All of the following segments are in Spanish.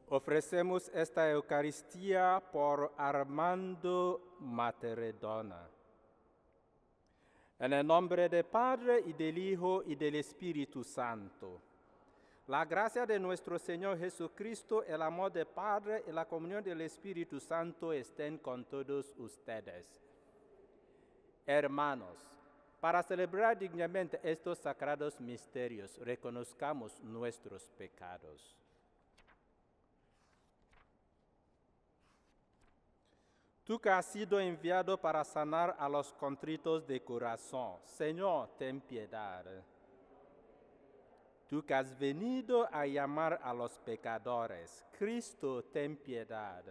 Ofrecemos esta Eucaristía por Armando Materedona. En el nombre del Padre, y del Hijo, y del Espíritu Santo. La gracia de nuestro Señor Jesucristo, el amor del Padre y la comunión del Espíritu Santo estén con todos ustedes. Hermanos, para celebrar dignamente estos sagrados misterios, reconozcamos nuestros pecados. Tú que has sido enviado para sanar a los contritos de corazón, Señor, ten piedad. Tú que has venido a llamar a los pecadores, Cristo, ten piedad.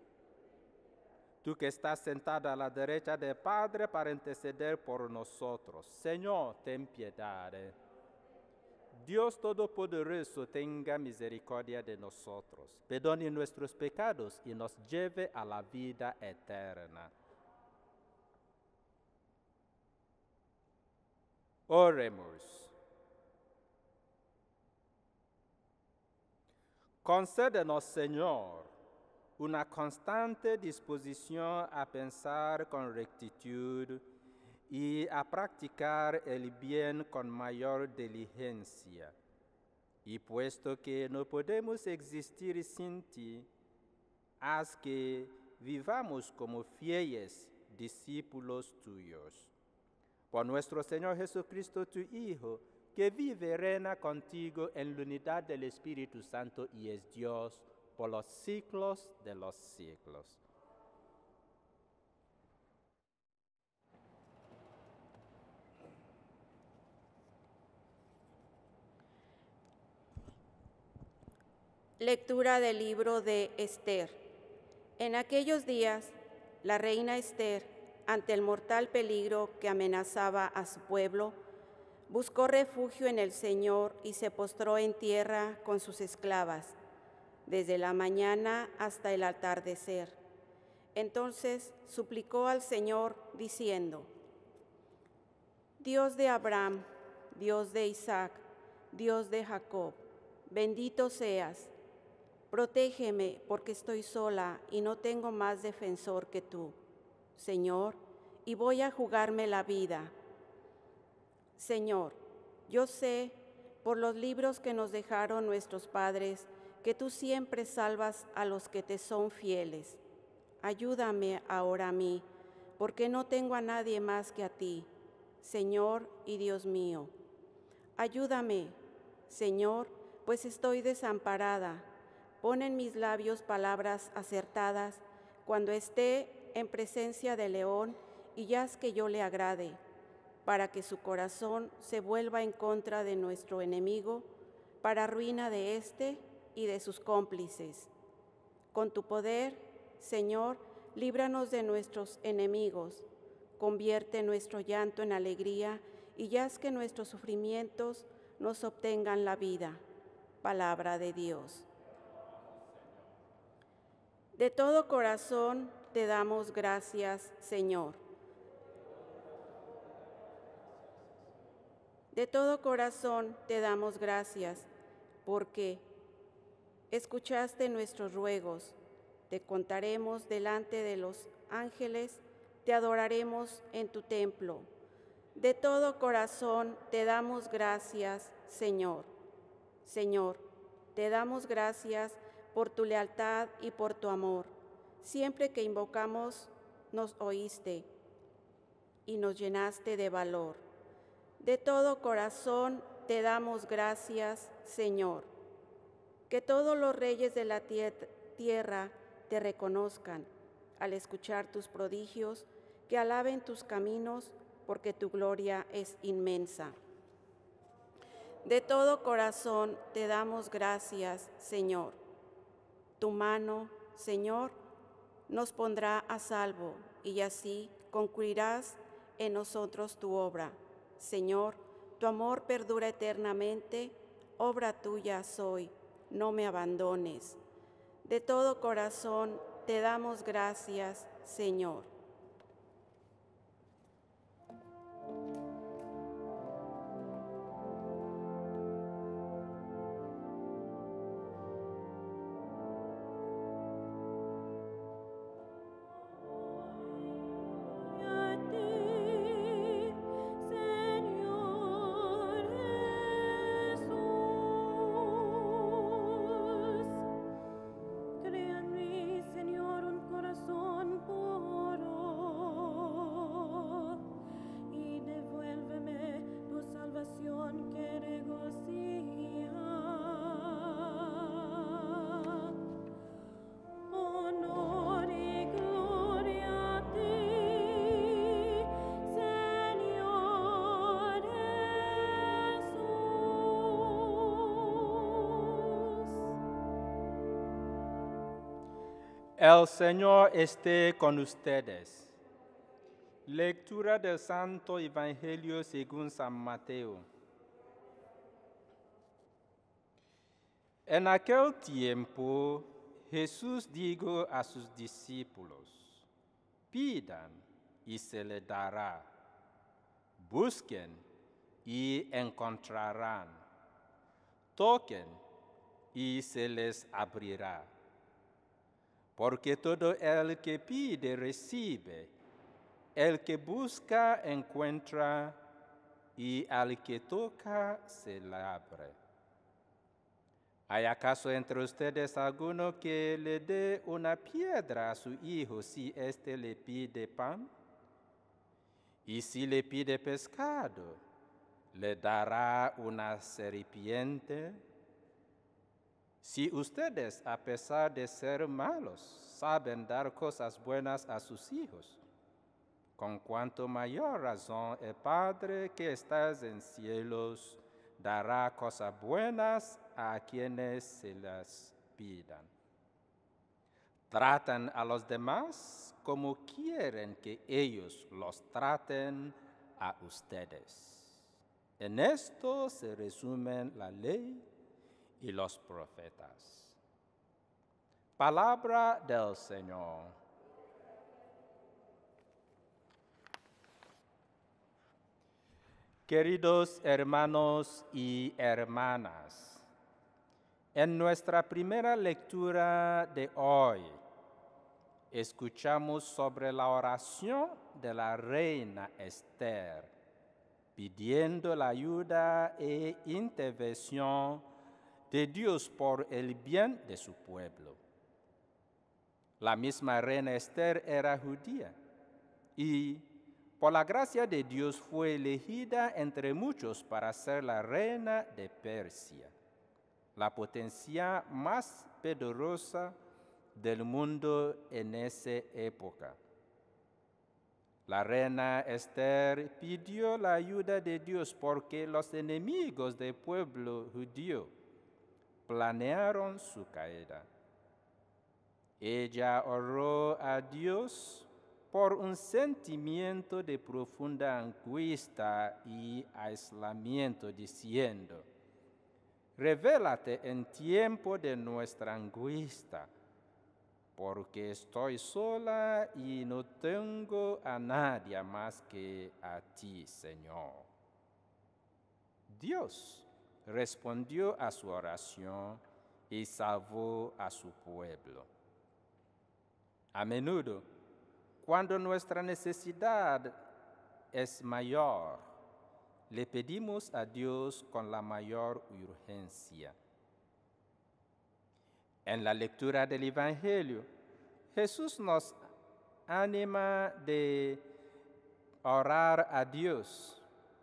Tú que estás sentado a la derecha del Padre para interceder por nosotros, Señor, ten piedad. Dios Todopoderoso tenga misericordia de nosotros, perdone nuestros pecados y nos lleve a la vida eterna. Oremos. Concédenos, Señor, una constante disposición a pensar con rectitud y a practicar el bien con mayor diligencia. Y puesto que no podemos existir sin ti, haz que vivamos como fieles discípulos tuyos. Por nuestro Señor Jesucristo, tu Hijo, que vive y reina contigo en la unidad del Espíritu Santo y es Dios por los siglos de los siglos. Lectura del libro de Esther. En aquellos días, la reina Esther, ante el mortal peligro que amenazaba a su pueblo, buscó refugio en el Señor y se postró en tierra con sus esclavas, desde la mañana hasta el atardecer. Entonces suplicó al Señor, diciendo: Dios de Abraham, Dios de Isaac, Dios de Jacob, bendito seas. Protégeme, porque estoy sola y no tengo más defensor que tú, Señor, y voy a jugarme la vida. Señor, yo sé, por los libros que nos dejaron nuestros padres, que tú siempre salvas a los que te son fieles. Ayúdame ahora a mí, porque no tengo a nadie más que a ti, Señor y Dios mío. Ayúdame, Señor, pues estoy desamparada. Pon en mis labios palabras acertadas cuando esté en presencia del león y haz que yo le agrade, para que su corazón se vuelva en contra de nuestro enemigo, para ruina de éste y de sus cómplices. Con tu poder, Señor, líbranos de nuestros enemigos, convierte nuestro llanto en alegría y haz que nuestros sufrimientos nos obtengan la vida. Palabra de Dios. De todo corazón te damos gracias, Señor. De todo corazón te damos gracias, porque escuchaste nuestros ruegos. Te contaremos delante de los ángeles, te adoraremos en tu templo. De todo corazón te damos gracias, Señor. Señor, te damos gracias por tu lealtad y por tu amor. Siempre que invocamos, nos oíste y nos llenaste de valor. De todo corazón te damos gracias, Señor. Que todos los reyes de la tierra te reconozcan al escuchar tus prodigios, que alaben tus caminos, porque tu gloria es inmensa. De todo corazón te damos gracias, Señor. Tu mano, Señor, nos pondrá a salvo, y así concluirás en nosotros tu obra. Señor, tu amor perdura eternamente, obra tuya soy, no me abandones. De todo corazón te damos gracias, Señor. El Señor esté con ustedes. Lectura del Santo Evangelio según San Mateo. En aquel tiempo, Jesús dijo a sus discípulos: pidan y se les dará, busquen y encontrarán, toquen y se les abrirá. Porque todo el que pide recibe, el que busca encuentra, y al que toca se le abre. ¿Hay acaso entre ustedes alguno que le dé una piedra a su hijo si éste le pide pan? Y si le pide pescado, ¿le dará una serpiente? Si ustedes, a pesar de ser malos, saben dar cosas buenas a sus hijos, con cuanto mayor razón el Padre que está en cielos dará cosas buenas a quienes se las pidan. Tratan a los demás como quieren que ellos los traten a ustedes. En esto se resumen la ley y los profetas. Palabra del Señor. Queridos hermanos y hermanas, en nuestra primera lectura de hoy, escuchamos sobre la oración de la reina Esther, pidiendo la ayuda e intervención de Dios por el bien de su pueblo. La misma reina Esther era judía y, por la gracia de Dios, fue elegida entre muchos para ser la reina de Persia, la potencia más poderosa del mundo en esa época. La reina Esther pidió la ayuda de Dios porque los enemigos del pueblo judío planearon su caída. Ella oró a Dios por un sentimiento de profunda angustia y aislamiento, diciendo: revélate en tiempo de nuestra angustia, porque estoy sola y no tengo a nadie más que a ti, Señor. Dios respondió a su oración y salvó a su pueblo. A menudo, cuando nuestra necesidad es mayor, le pedimos a Dios con la mayor urgencia. En la lectura del Evangelio, Jesús nos anima de orar a Dios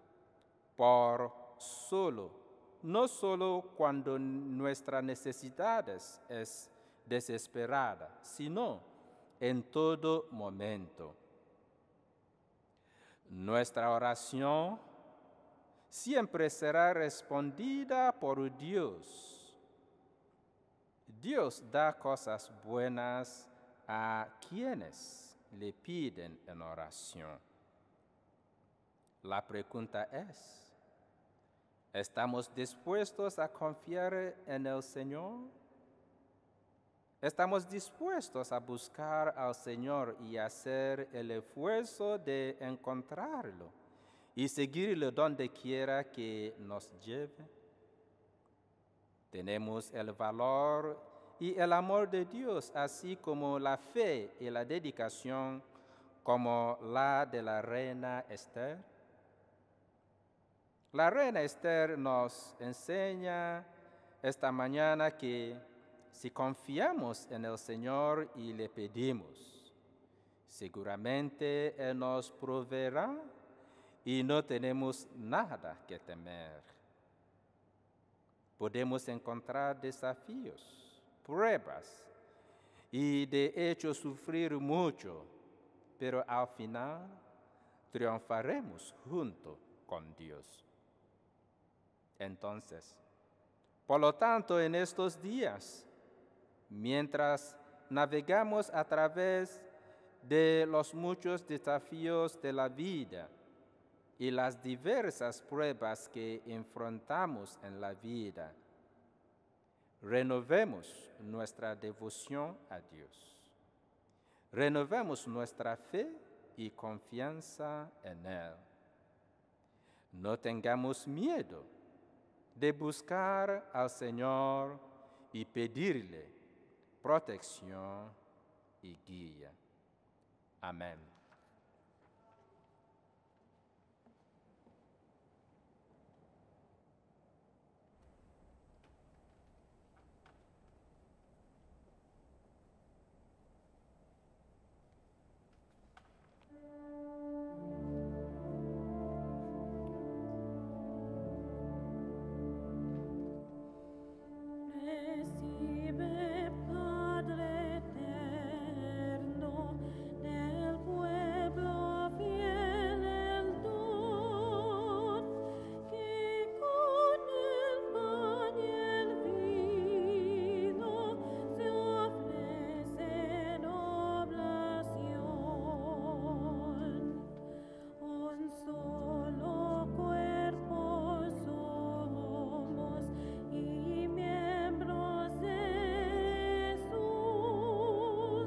no solo cuando nuestra necesidad es desesperada, sino en todo momento. Nuestra oración siempre será respondida por Dios. Dios da cosas buenas a quienes le piden en oración. La pregunta es: ¿estamos dispuestos a confiar en el Señor? ¿Estamos dispuestos a buscar al Señor y hacer el esfuerzo de encontrarlo y seguirlo donde quiera que nos lleve? Tenemos el valor y el amor de Dios, así como la fe y la dedicación como la de la reina Esther. La reina Esther nos enseña esta mañana que si confiamos en el Señor y le pedimos, seguramente Él nos proveerá y no tenemos nada que temer. Podemos encontrar desafíos, pruebas y de hecho sufrir mucho, pero al final triunfaremos junto con Dios. Entonces, por lo tanto, en estos días, mientras navegamos a través de los muchos desafíos de la vida y las diversas pruebas que enfrentamos en la vida. Renovemos nuestra devoción a Dios. Renovemos nuestra fe y confianza en Él. No tengamos miedo de buscar al Señor y pedirle protección y guía. Amén. Recibe, Padre eterno, del pueblo fiel el don, que con el pan y el vino se ofrece en oblación. Un solo cuerpo somos y miembros de Jesús.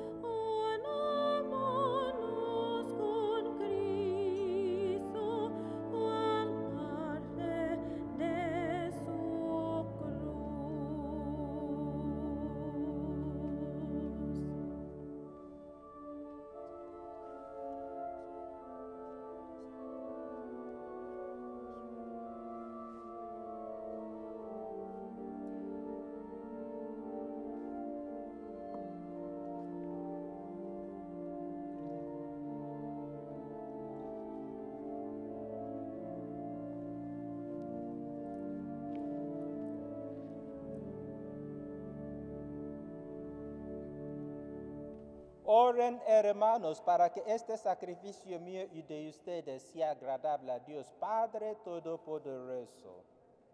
Unámonos con Cristo, cual parte de su Oren, hermanos, para que este sacrificio mío y de ustedes sea agradable a Dios Padre Todopoderoso.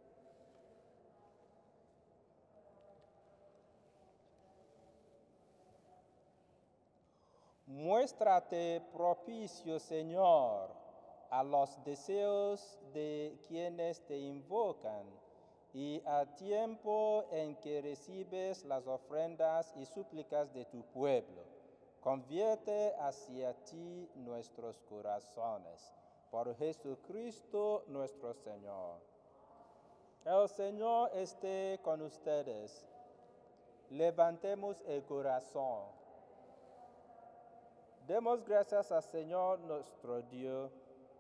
Muéstrate propicio, Señor, a los deseos de quienes te invocan y a tiempo en que recibes las ofrendas y súplicas de tu pueblo. Convierte hacia ti nuestros corazones. Por Jesucristo nuestro Señor. El Señor esté con ustedes. Levantemos el corazón. Demos gracias al Señor nuestro Dios.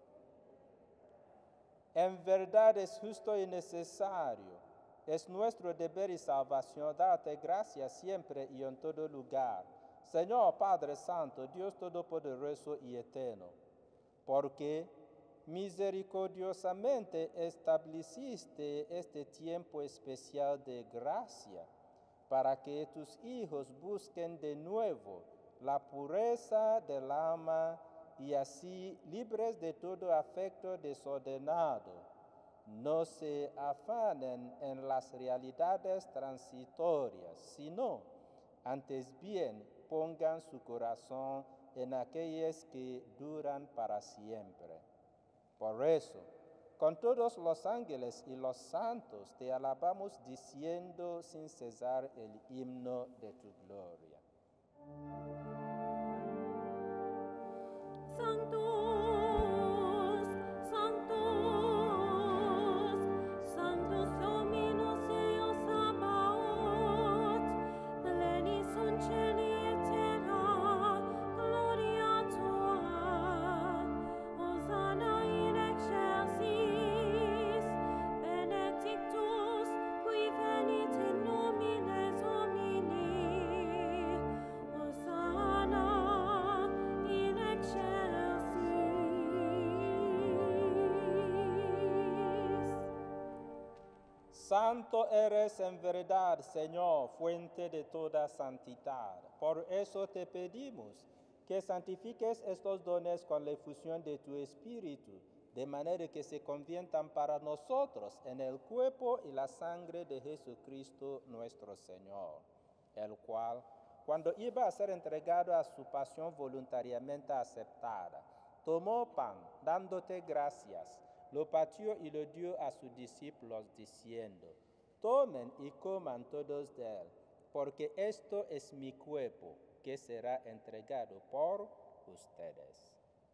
En verdad es justo y necesario. Es nuestro deber y salvación darte gracias siempre y en todo lugar. Señor Padre Santo, Dios Todopoderoso y Eterno, porque misericordiosamente estableciste este tiempo especial de gracia, para que tus hijos busquen de nuevo la pureza del alma y así, libres de todo afecto desordenado, no se afanen en las realidades transitorias, sino, antes bien, pongan su corazón en aquellas que duran para siempre. Por eso, con todos los ángeles y los santos te alabamos diciendo sin cesar el himno de tu gloria. Sanctus, Sanctus, Sanctus Dominus Deus Sabaoth, pleni sunt celi et terra, gloria tua. Hosanna in excelsis, benedictus qui venit in nomine Domini. Hosanna in excelsis. Santo eres en verdad, Señor, fuente de toda santidad. Por eso te pedimos que santifiques estos dones con la efusión de tu Espíritu, de manera que se conviertan para nosotros en el cuerpo y la sangre de Jesucristo nuestro Señor, el cual, cuando iba a ser entregado a su pasión voluntariamente aceptada, tomó pan, dándote gracias, lo partió y lo dio a sus discípulos, diciendo: tomen y coman todos de él, porque esto es mi cuerpo, que será entregado por ustedes.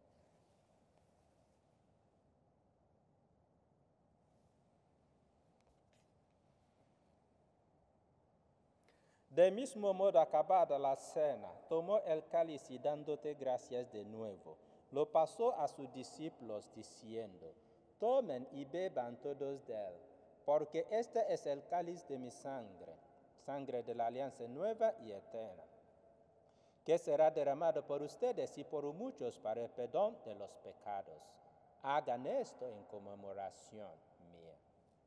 De mismo modo, acabada la cena, tomó el cáliz y dándote gracias de nuevo, lo pasó a sus discípulos diciendo: tomen y beban todos de él, porque este es el cáliz de mi sangre, sangre de la alianza nueva y eterna, que será derramado por ustedes y por muchos para el perdón de los pecados. Hagan esto en conmemoración mía.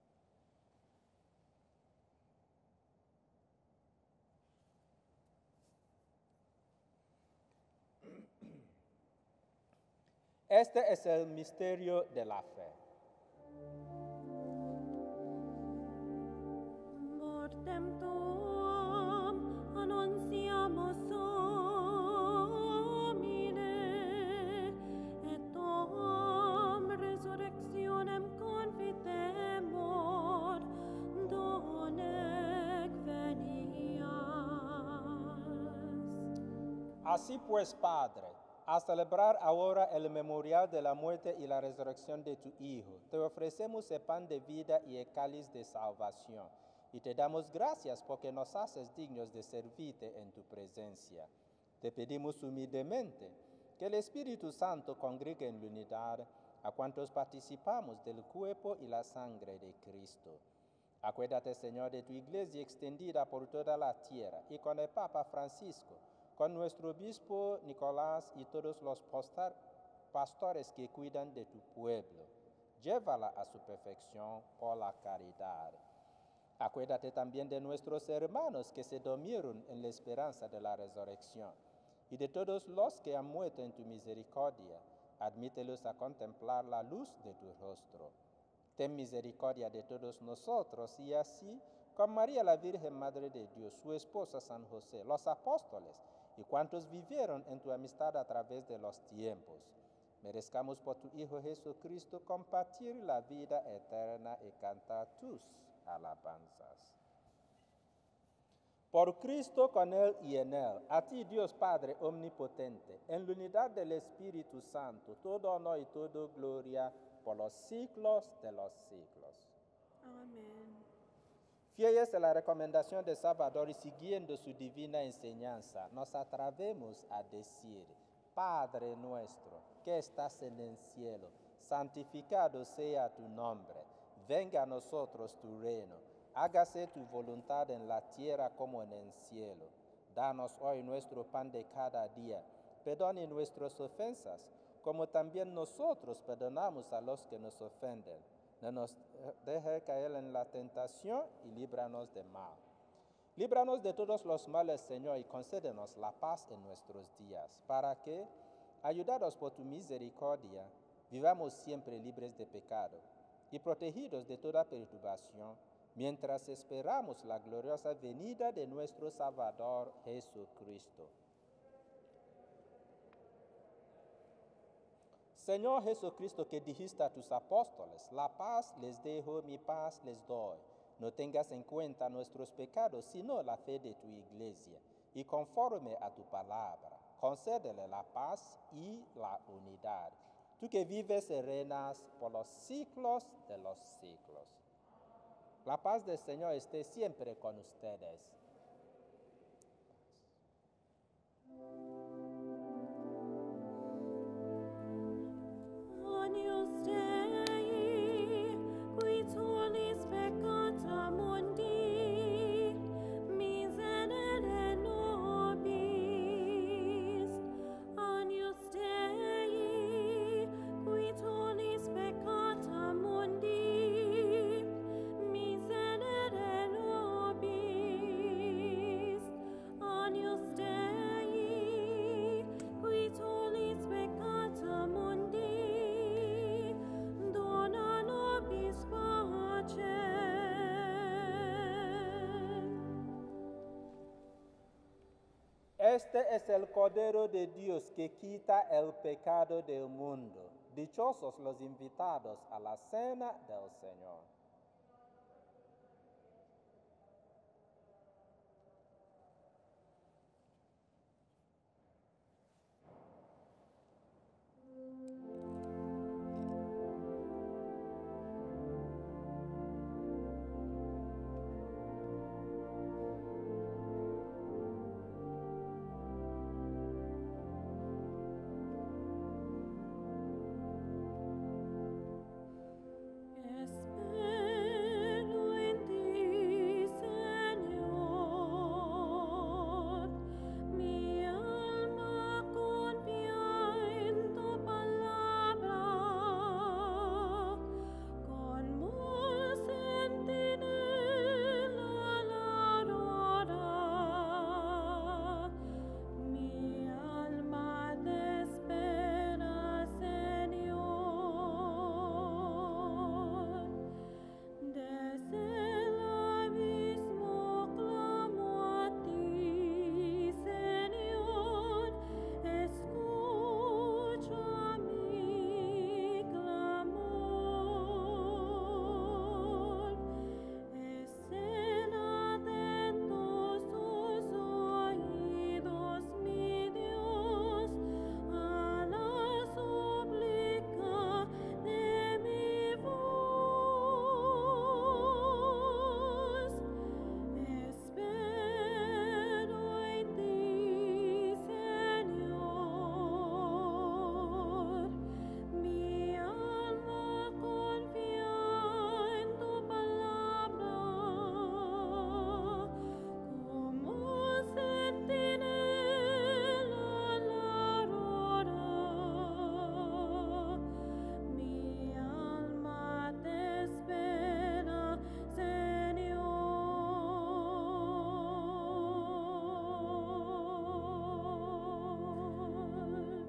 Este es el misterio de la fe. Mortem tuum annunciamus Domine, et tuum resurrectionem confitemur, donec venias. Así pues, Padre, a celebrar ahora el memorial de la muerte y la resurrección de tu Hijo, te ofrecemos el pan de vida y el cáliz de salvación, y te damos gracias porque nos haces dignos de servirte en tu presencia. Te pedimos humildemente que el Espíritu Santo congregue en la unidad a cuantos participamos del cuerpo y la sangre de Cristo. Acuérdate, Señor, de tu iglesia extendida por toda la tierra, y con el Papa Francisco, con nuestro obispo Nicolás y todos los pastores que cuidan de tu pueblo. Llévala a su perfección por la caridad. Acuérdate también de nuestros hermanos que se durmieron en la esperanza de la resurrección, y de todos los que han muerto en tu misericordia. Admítelos a contemplar la luz de tu rostro. Ten misericordia de todos nosotros, y así, con María la Virgen Madre de Dios, su esposa San José, los apóstoles, y cuantos vivieron en tu amistad a través de los tiempos, merezcamos por tu Hijo Jesucristo compartir la vida eterna y cantar tus alabanzas. Por Cristo, con Él y en Él, a ti, Dios Padre omnipotente, en la unidad del Espíritu Santo, todo honor y toda gloria por los siglos de los siglos. Amén. Fieles a la recomendación de Salvador y siguiendo su divina enseñanza, nos atrevemos a decir: Padre nuestro, que estás en el cielo, santificado sea tu nombre. Venga a nosotros tu reino. Hágase tu voluntad en la tierra como en el cielo. Danos hoy nuestro pan de cada día. Perdone nuestras ofensas, como también nosotros perdonamos a los que nos ofenden. No nos deje caer en la tentación y líbranos del mal. Líbranos de todos los males, Señor, y concédenos la paz en nuestros días, para que, ayudados por tu misericordia, vivamos siempre libres de pecado y protegidos de toda perturbación, mientras esperamos la gloriosa venida de nuestro Salvador Jesucristo. Señor Jesucristo, que dijiste a tus apóstoles: la paz les dejo, mi paz les doy. No tengas en cuenta nuestros pecados, sino la fe de tu iglesia. Y conforme a tu palabra, concédele la paz y la unidad. Tú que vives y reinas por los siglos de los siglos. La paz del Señor esté siempre con ustedes. Agnus Dei, qui tollis peccata mundi, miserere nobis. Agnus Dei, qui tollis peccata mundi, miserere nobis. Agnus Dei, Este es el Cordero de Dios que quita el pecado del mundo. Dichosos los invitados a la cena del Señor. Espero en ti, Señor. Mi alma confía en tu palabra. Como centinela la aurora, mi alma te espera, Señor. Desde el abismo clamo a ti, Señor. Escucha mi clamor. Estén atentos tus oídos, mi Dios, a la súplica de mi voz. Espero en ti, Señor. Mi alma confía en tu palabra. Como centinela la aurora, mi alma te espera, Señor.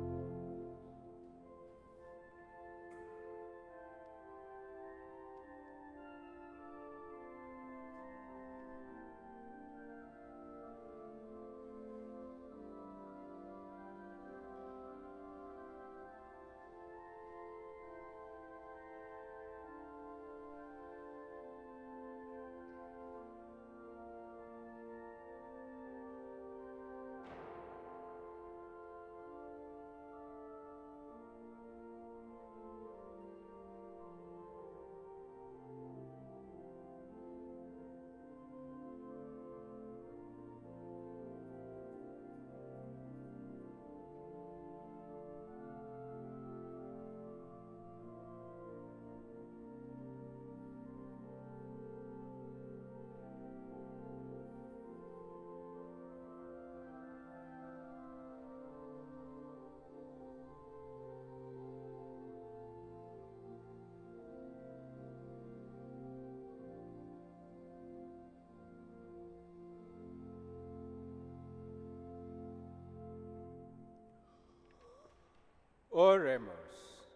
Oremos.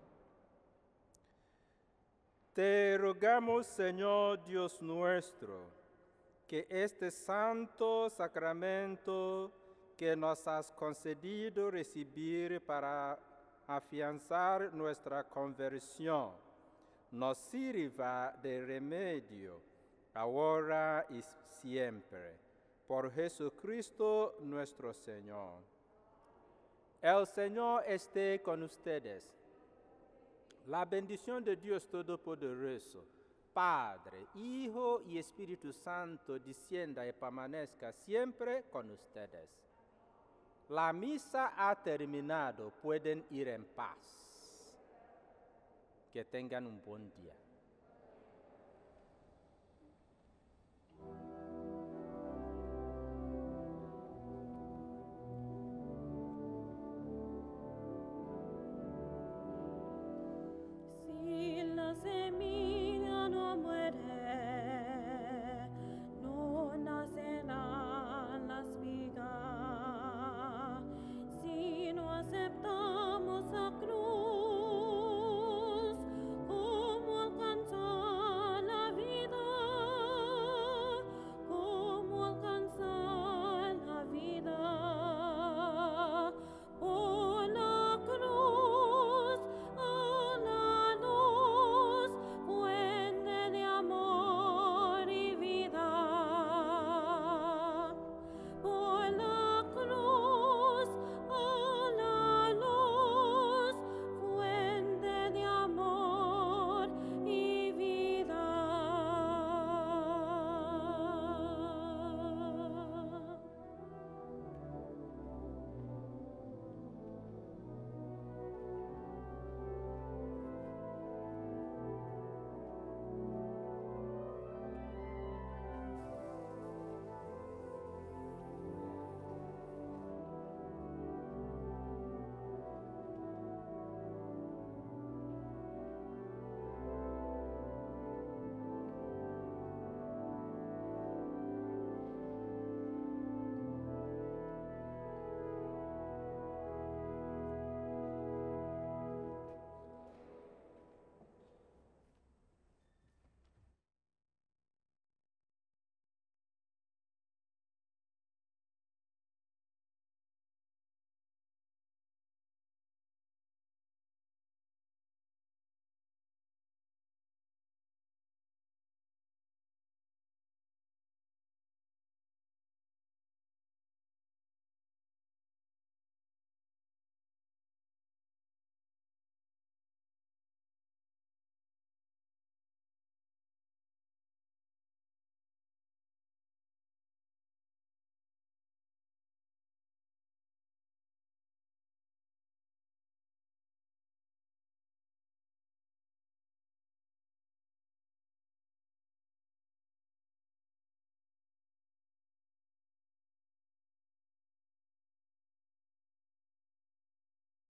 Te rogamos, Señor Dios nuestro, que este santo sacramento que nos has concedido recibir para afianzar nuestra conversión nos sirva de remedio ahora y siempre. Por Jesucristo nuestro Señor. El Señor esté con ustedes. La bendición de Dios Todopoderoso, Padre, Hijo y Espíritu Santo, descienda y permanezca siempre con ustedes. La misa ha terminado. Pueden ir en paz. Que tengan un buen día.